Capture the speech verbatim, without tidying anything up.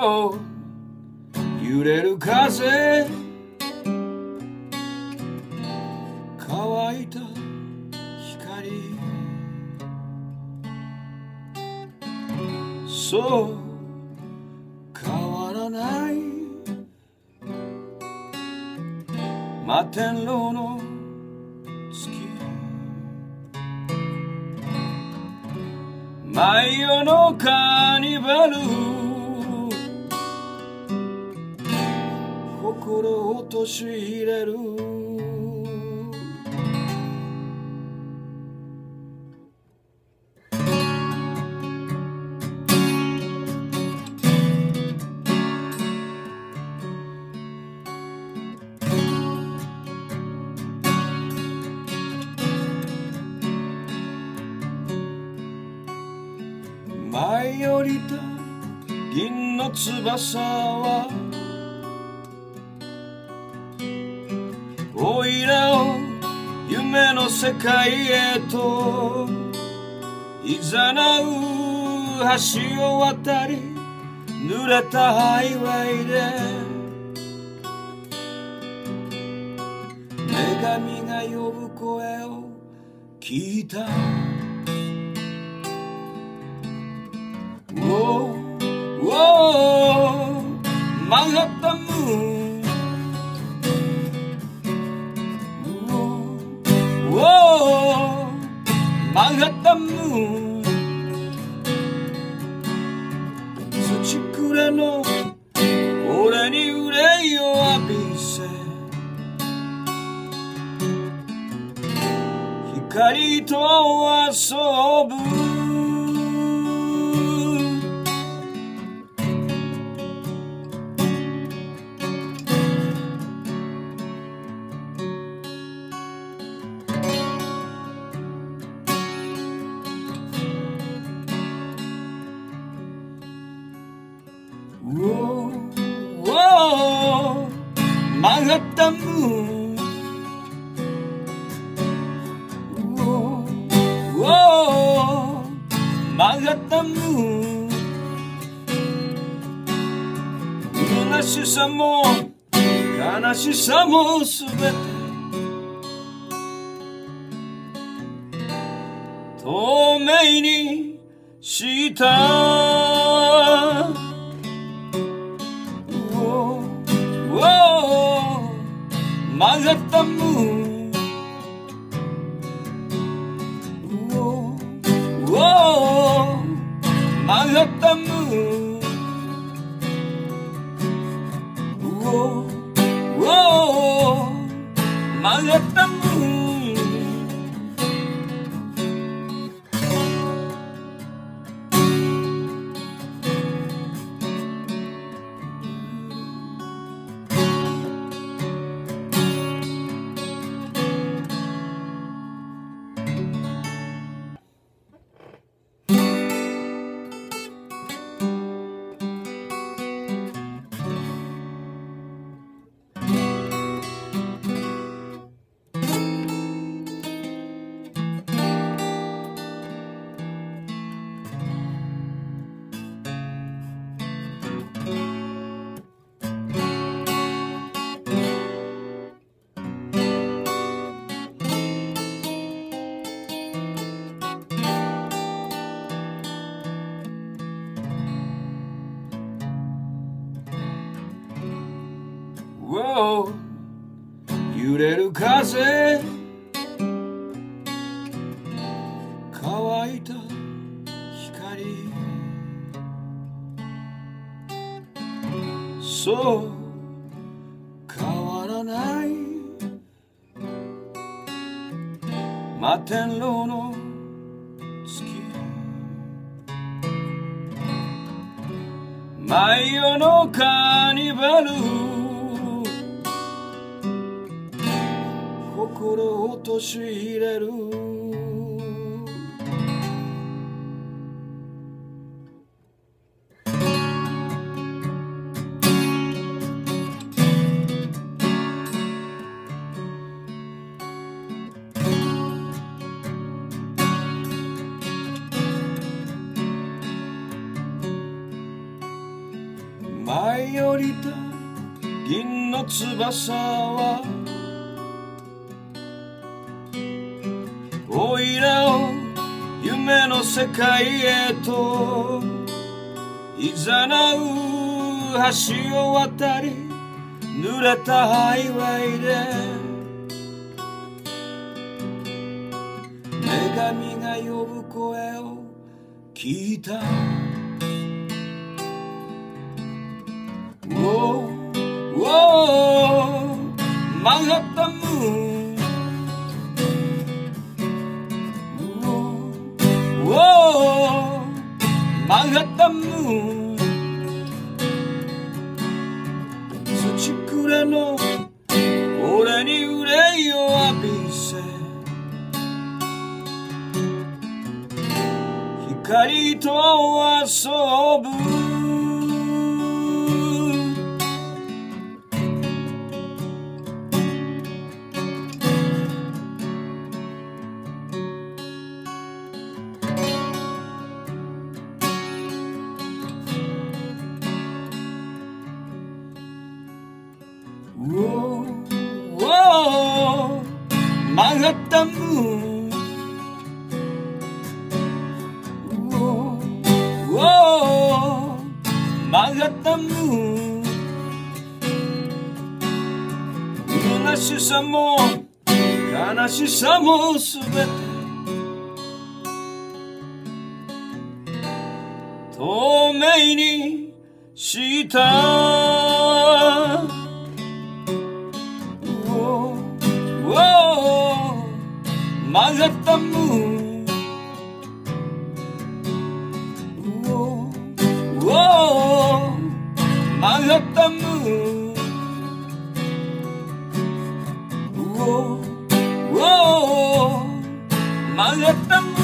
Whoa 揺れる風乾いた光そう変わらない摩天楼の月毎夜のカーニバル心を陥れる舞い降りた銀の翼はおいらを夢の世界へといざなう橋を渡り濡れたハイウェイで女神が呼ぶ声を聞いたWhoa, whoa, マンハッタンムーン Whoa, whoa, マンハッタンムーン土くれの俺に憂いを浴びせ光と遊ぶWhoa, whoa, マンハッタンムーン Whoa, whoa, マンハッタンムーン虚しさも悲しさもすべて透明にしたマンハッタンムーン Whoa, whoa, マンハッタンムーン Whoa, whoa, マンハッタンムーンWhoa 揺れる風乾いた光そう変わらない摩天楼の月毎夜のカーニバル心を陥れるりた銀の翼はおいらを夢の世界へといざなう橋を渡り濡れたハイウェイで女神が呼ぶ声を聞いた。おーおーマンハッタンムーンおーマンハッタンムーン土くれの俺に憂いを浴びせ光と遊ぶおーおーマンハッタンムーンおーおーマンハッタンムーン虚しさも悲しさもすべて透明にしたマンハッタンムーンおーおーマンハッタンムーンおーおーマンハッタンムーン